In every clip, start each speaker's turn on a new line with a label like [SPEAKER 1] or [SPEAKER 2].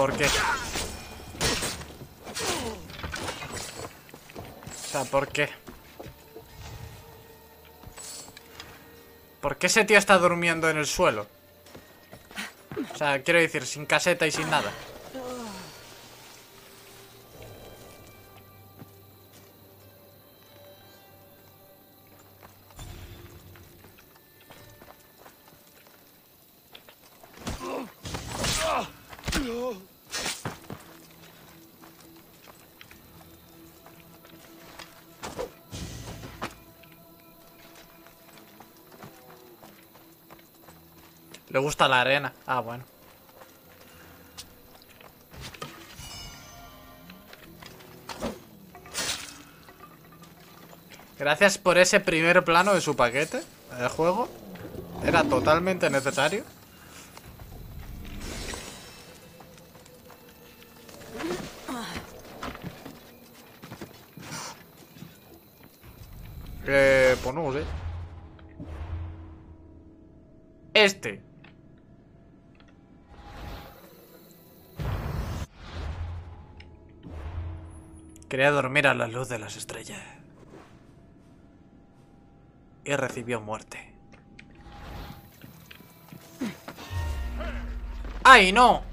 [SPEAKER 1] ¿por qué? O sea, ¿por qué? ¿Por qué ese tío está durmiendo en el suelo? O sea, quiero decir, sin caseta y sin nada. Le gusta la arena. Ah, bueno. Gracias por ese primer plano de su paquete. El juego era totalmente necesario. Pues no sé. Este. Quería dormir a la luz de las estrellas. Y recibió muerte. ¡Ay, no!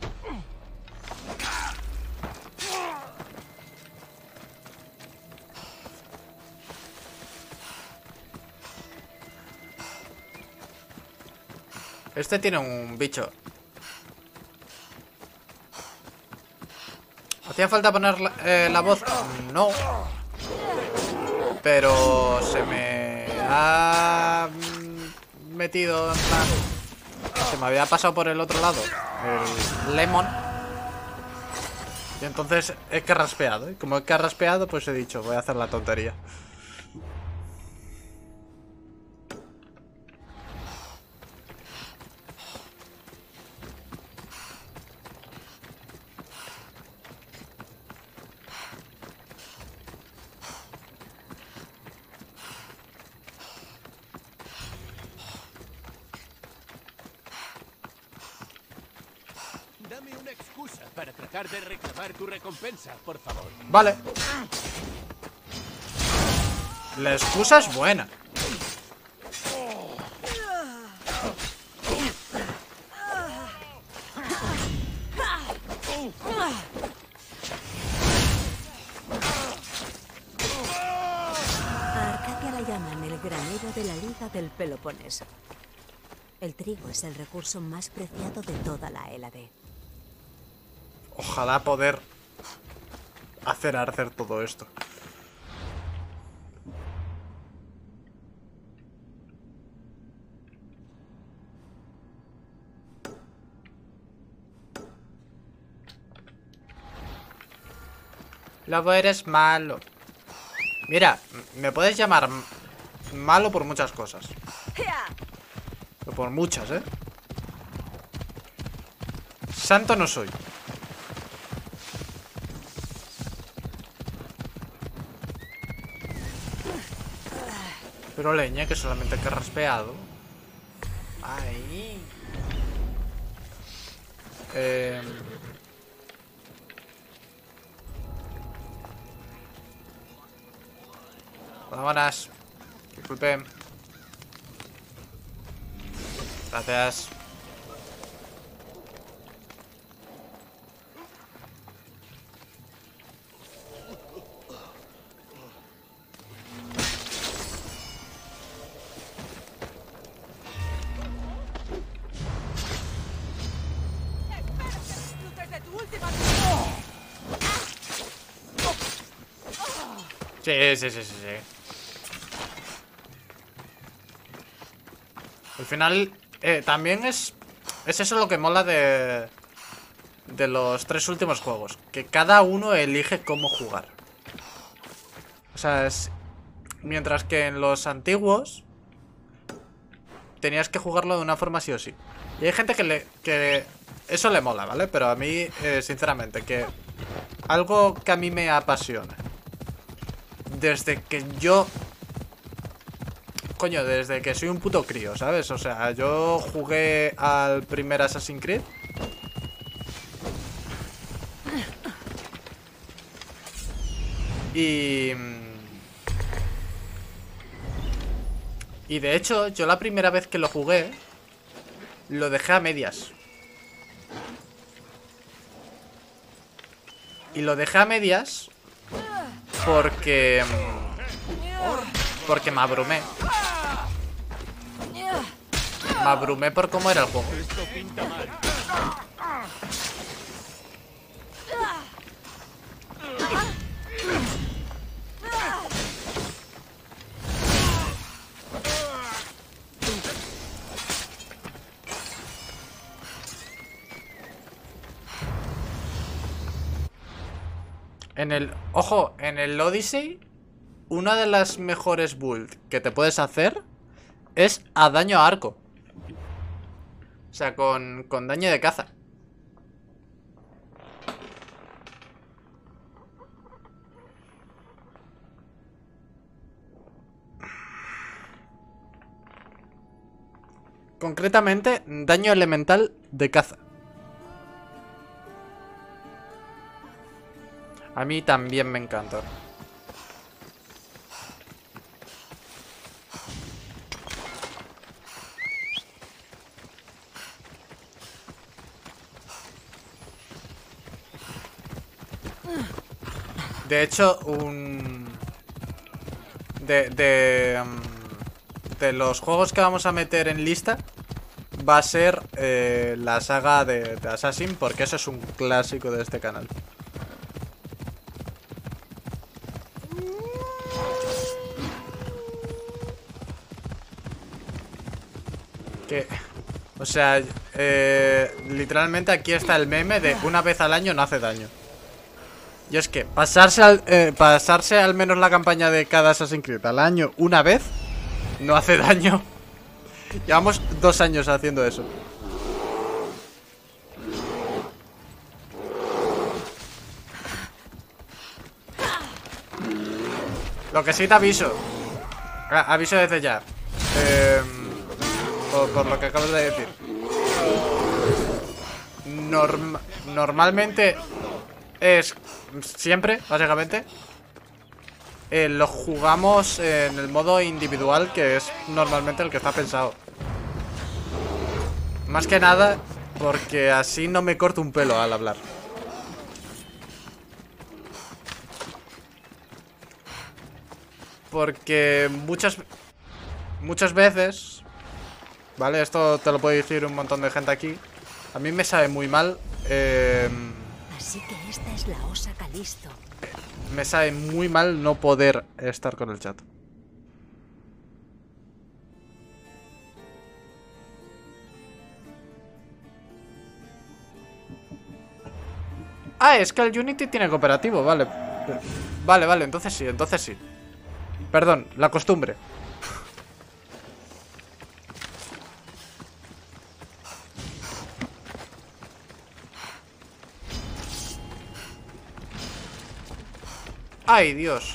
[SPEAKER 1] Este tiene un bicho. ¿Hacía falta poner la voz? No. Pero se me ha metido en plan... Se me había pasado por el otro lado el lemon. Y entonces he carraspeado. Y como he carraspeado, pues he dicho, voy a hacer la tontería.
[SPEAKER 2] Dame una excusa para tratar de reclamar tu recompensa, por favor.
[SPEAKER 1] Vale. La excusa es buena.
[SPEAKER 3] A Arcadia la llaman el granero de la Liga del Peloponeso. El trigo es el recurso más preciado de toda la Hélade.
[SPEAKER 1] Ojalá poder hacer arder todo esto. Lobo, eres malo. Mira, me puedes llamar malo por muchas cosas. Pero por muchas, ¿eh? Santo no soy. Pero leña, que solamente que raspeado. Ahí. Buenas. Disculpen. Gracias. Sí. Al final, también es eso lo que mola de los 3 últimos juegos. Que cada uno elige cómo jugar. O sea, mientras que en los antiguos tenías que jugarlo de una forma sí o sí. Y hay gente que eso le mola, ¿vale? Pero a mí, sinceramente, que algo que a mí me apasiona. Desde que yo... Coño, desde que soy un puto crío, ¿sabes? O sea, yo jugué al primer Assassin's Creed. Y de hecho, yo la primera vez que lo jugué, lo dejé a medias. Y lo dejé a medias porque me abrumé. Me abrumé por cómo era el juego.
[SPEAKER 2] Esto pinta mal.
[SPEAKER 1] Ojo, en el Odyssey, una de las mejores builds que te puedes hacer es a daño a arco. O sea, con daño de caza. Concretamente, daño elemental de caza. A mí también me encanta. De hecho, de los juegos que vamos a meter en lista va a ser la saga de Assassin, porque eso es un clásico de este canal. O sea, literalmente aquí está el meme de una vez al año no hace daño. Y es que pasarse al menos la campaña de cada Assassin's Creed al año una vez no hace daño. Llevamos 2 años haciendo eso. Lo que sí te aviso. Aviso desde ya. Por lo que acabas de decir. Normalmente es siempre, básicamente, lo jugamos en el modo individual, que es normalmente el que está pensado. Más que nada porque así no me corto un pelo al hablar. Porque muchas veces, ¿vale? Esto te lo puede decir un montón de gente aquí. A mí me sabe muy mal.
[SPEAKER 3] Así que esta es la Osa Calisto.
[SPEAKER 1] Me sabe muy mal no poder estar con el chat. Ah, es que el Unity tiene cooperativo, vale. Vale, entonces sí. Perdón, la costumbre. Ay, Dios.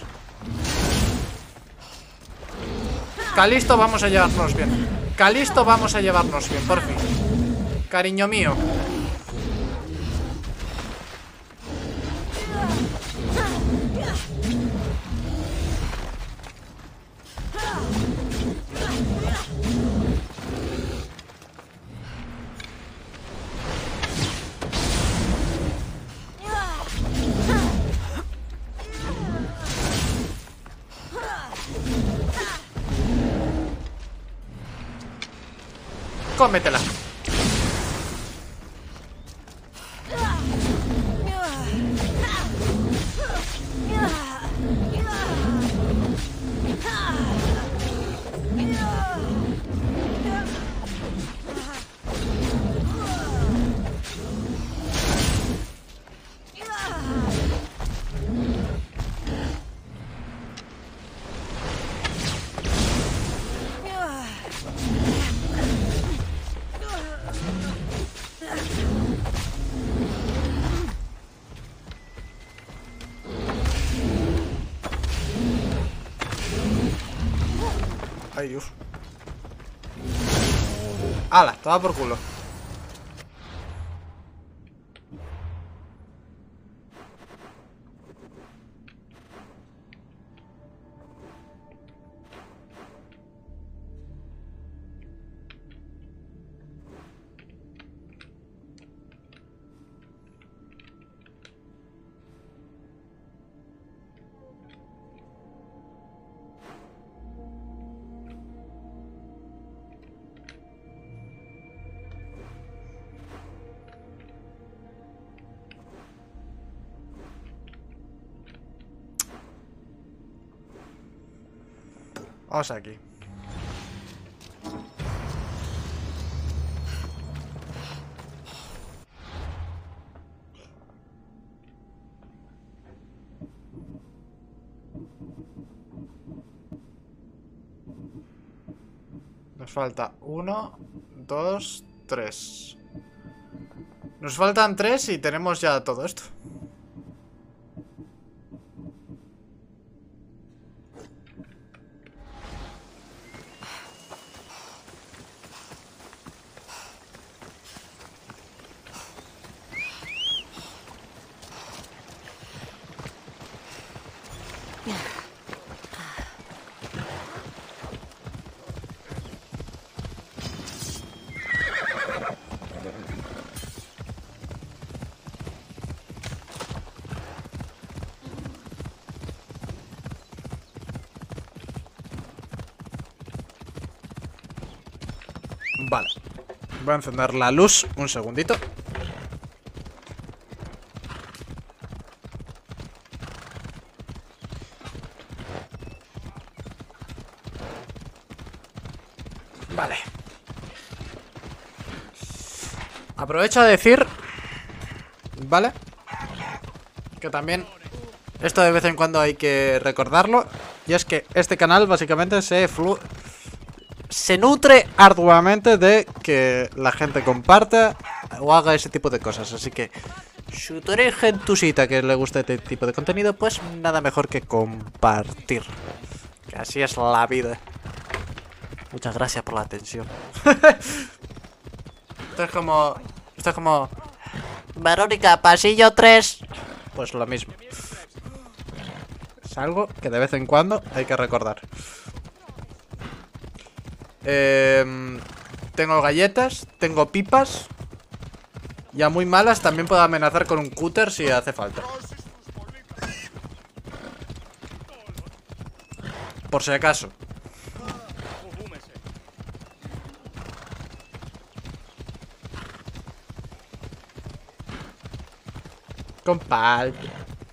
[SPEAKER 1] Calisto, vamos a llevarnos bien. Calisto, vamos a llevarnos bien, por fin. Cariño mío. Cómetela. Ay, Dios. ¡Hala! Toma por culo. Vamos aquí. Nos falta 1, 2, 3. Nos faltan 3 y tenemos ya todo esto. Vale. Voy a encender la luz un segundito. Vale. Aprovecho a decir, ¿vale? Que también esto de vez en cuando hay que recordarlo. Y es que este canal básicamente se nutre arduamente de que la gente comparta o haga ese tipo de cosas. Así que si tú eres gentusita que le gusta este tipo de contenido, pues nada mejor que compartir. Que así es la vida. Muchas gracias por la atención. Esto es como Verónica, pasillo 3. Pues lo mismo. Es algo que de vez en cuando hay que recordar. Tengo galletas, tengo pipas. Y a muy malas también puedo amenazar con un cúter si hace falta. Por si acaso. Comparte.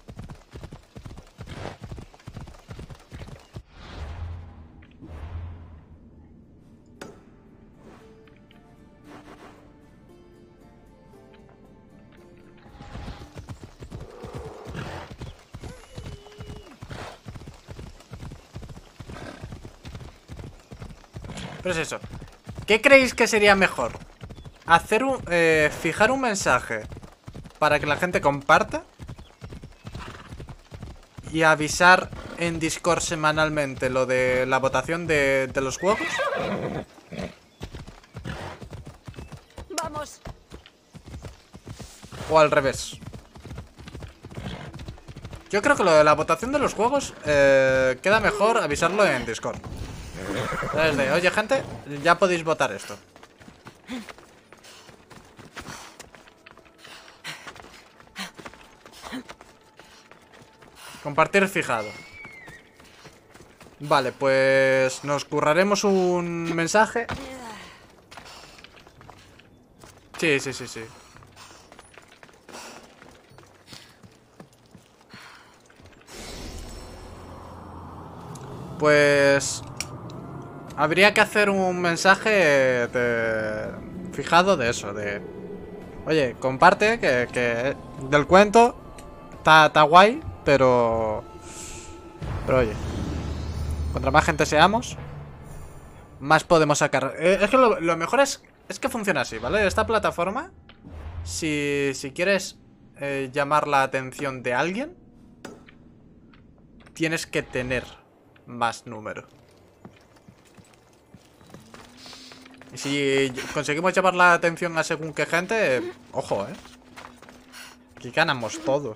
[SPEAKER 1] Pero es eso. ¿Qué creéis que sería mejor? Hacer fijar un mensaje para que la gente comparta y avisar en Discord semanalmente lo de la votación de los juegos.
[SPEAKER 3] Vamos.
[SPEAKER 1] O al revés. Yo creo que lo de la votación de los juegos queda mejor avisarlo en Discord. Desde, oye gente, ya podéis votar esto. Compartir fijado. Vale, pues nos curraremos un mensaje. Sí, sí, sí, sí. Pues habría que hacer un mensaje fijado de eso, de oye, comparte que del cuento está guay, pero oye, contra más gente seamos, más podemos sacar. Es que lo mejor es que funciona así, ¿vale? Esta plataforma, si quieres llamar la atención de alguien, tienes que tener más número. Y si conseguimos llamar la atención a según qué gente, ojo, aquí ganamos todos.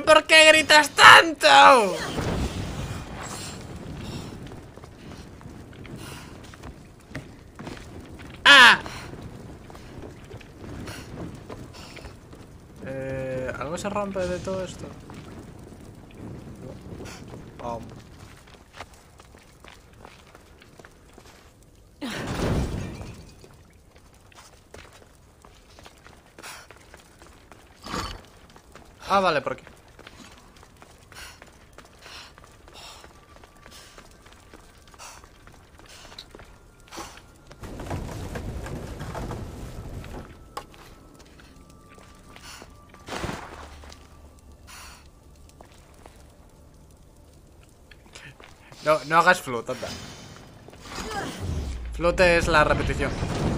[SPEAKER 1] por qué gritas tanto? ¡Ah! ¿Algo se rompe de todo esto? Oh. Ah, vale, ¿por qué? No, no hagas float, anda. Float es la repetición.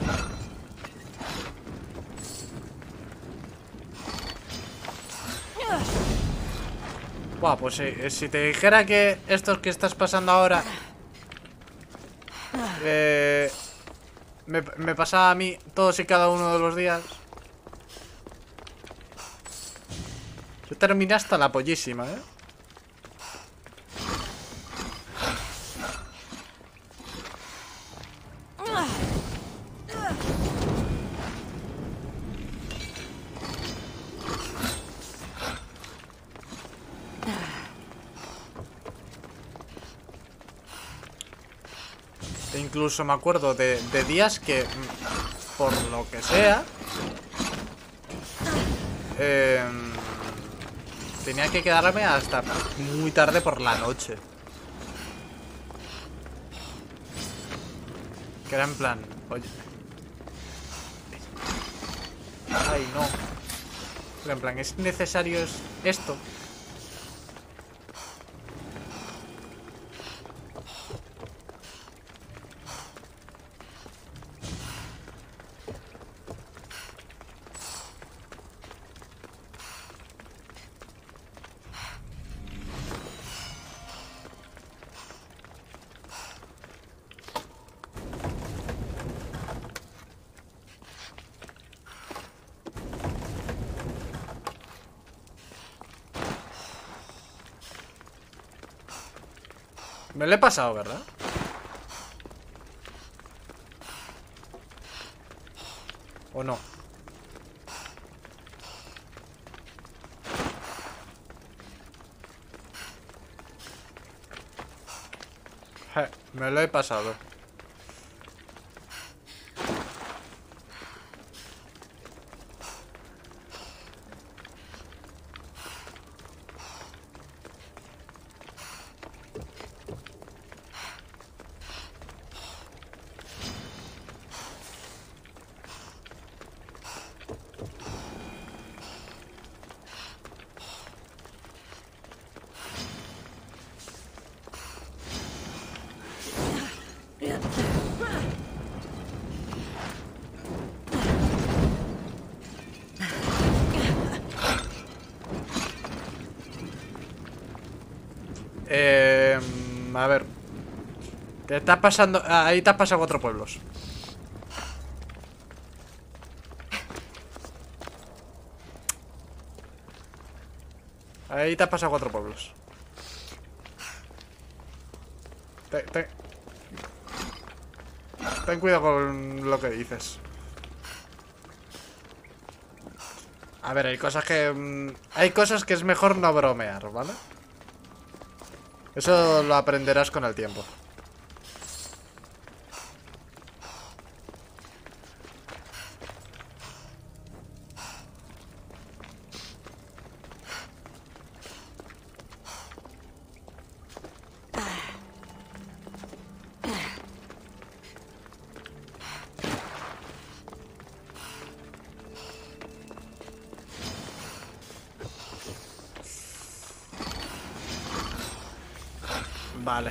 [SPEAKER 1] Buah, pues si te dijera que esto que estás pasando ahora me pasa a mí todos y cada uno de los días. Yo terminé hasta la pollísima, ¿eh? E incluso me acuerdo de días que, por lo que sea, tenía que quedarme hasta muy tarde por la noche. Que era en plan, oye. Ay, no. Pero en plan, ¿es necesario esto? Me lo he pasado, ¿verdad? ¿O no? Me lo he pasado. A ver. Te estás pasando. Ahí te has pasado 4 pueblos. Ahí te has pasado 4 pueblos. Ten cuidado con lo que dices. A ver, hay cosas que... hay cosas que es mejor no bromear, ¿vale? Eso lo aprenderás con el tiempo. Vale.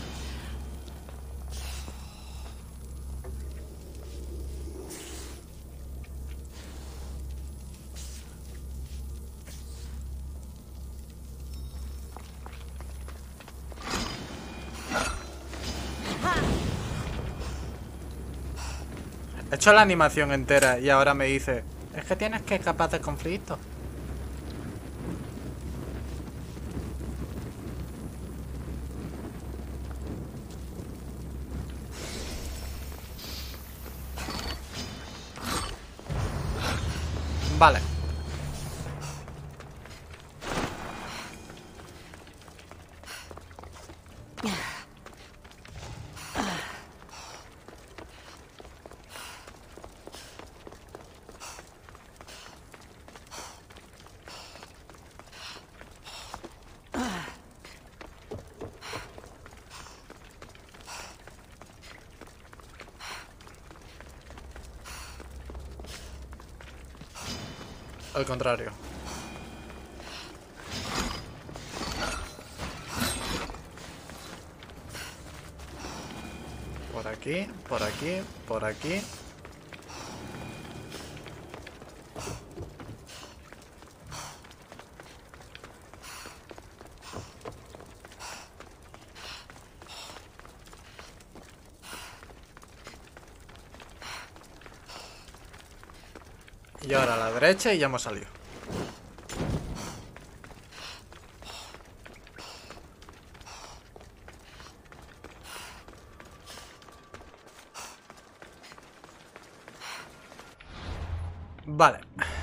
[SPEAKER 1] He hecho la animación entera y ahora me dice: es que tienes que escapar de conflicto. Vale. Al contrario. Por aquí, por aquí, por aquí. Y ahora a la derecha y ya hemos salido. Vale.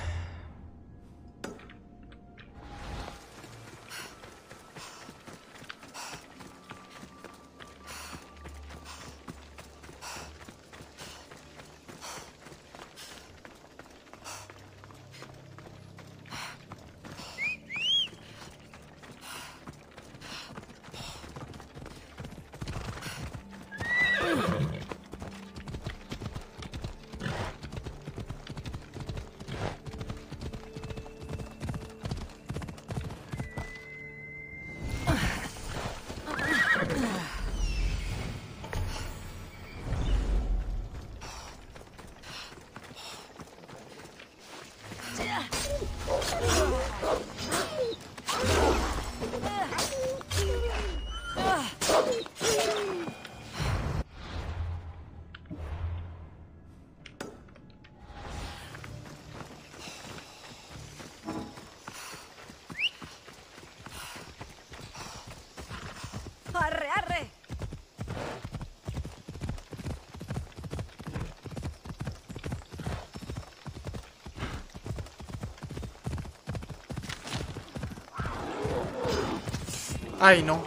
[SPEAKER 3] ¡Arre, arre!
[SPEAKER 1] Ay, no.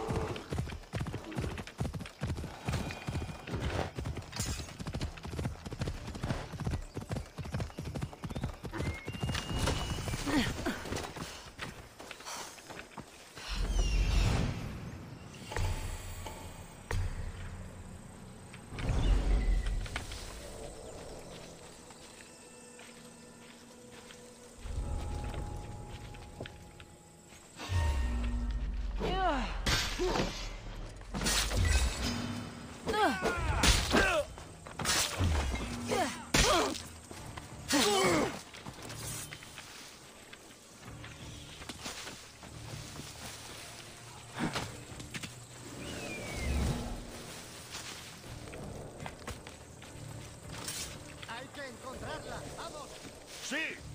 [SPEAKER 4] Hay que encontrarla. ¡Vamos!
[SPEAKER 2] ¡Sí!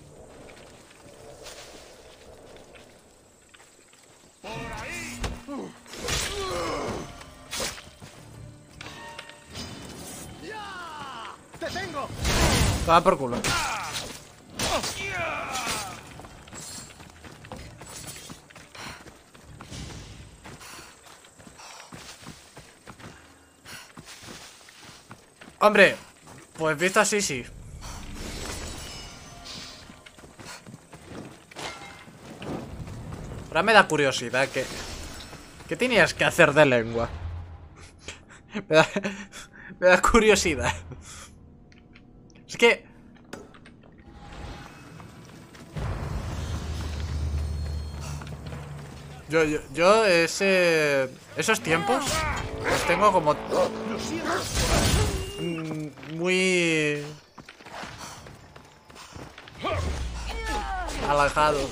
[SPEAKER 2] ¡Por ahí!
[SPEAKER 4] ¡Ya! ¡Te tengo!
[SPEAKER 1] Va por culo. Hombre, pues visto así, sí. Ahora me da curiosidad ¿qué tenías que hacer de lengua? me, da, me da curiosidad. Es que... Yo esos tiempos los tengo como... muy... alejados.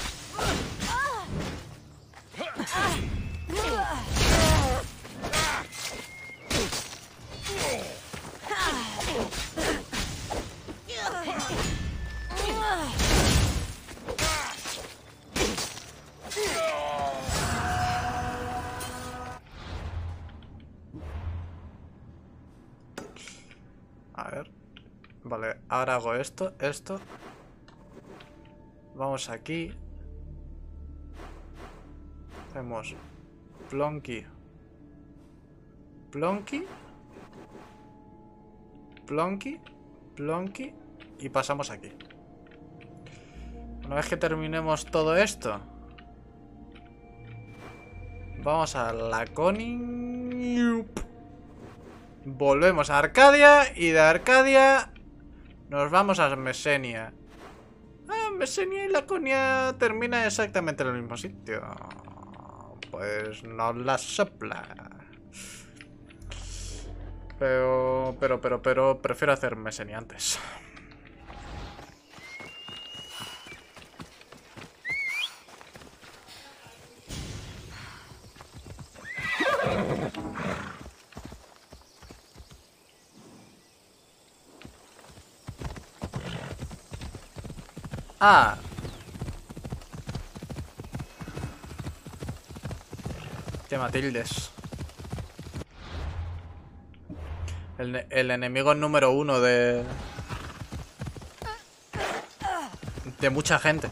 [SPEAKER 1] A ver. Vale, ahora hago esto. Vamos aquí. Hacemos plonky. Plonky. Plonky. Plonky. Y pasamos aquí. Una vez que terminemos todo esto, vamos a Laconia. Volvemos a Arcadia. Y de Arcadia nos vamos a Mesenia. Mesenia y Laconia termina exactamente en el mismo sitio. Pues no la sopla. Pero prefiero hacer Mesenia antes. Ah. Qué Matildes. El enemigo número 1 de mucha gente.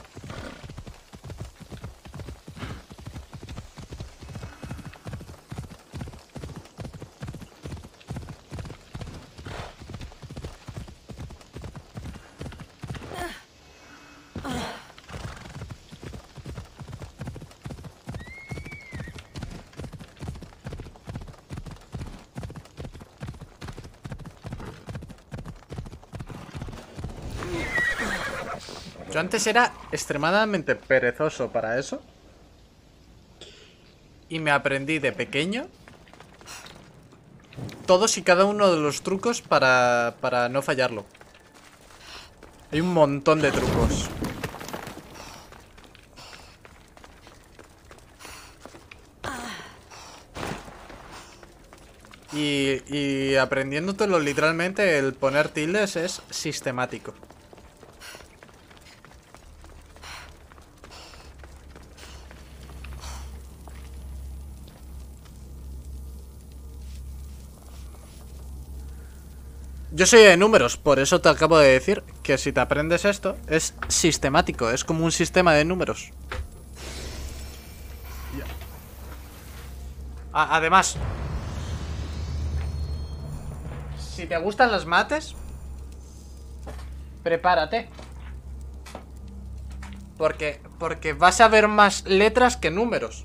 [SPEAKER 1] Yo antes era extremadamente perezoso para eso. Y me aprendí de pequeño todos y cada uno de los trucos para no fallarlo. Hay un montón de trucos. Y aprendiéndotelo literalmente, el poner tildes es sistemático. Yo soy de números, por eso te acabo de decir que si te aprendes esto, es sistemático, es como un sistema de números. Además, si te gustan las mates, prepárate. Porque vas a ver más letras que números.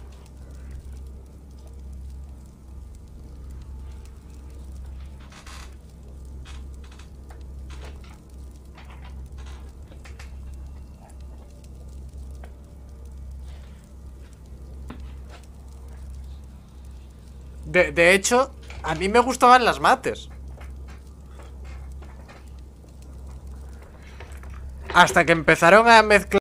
[SPEAKER 1] De hecho, a mí me gustaban las mates. Hasta que empezaron a mezclar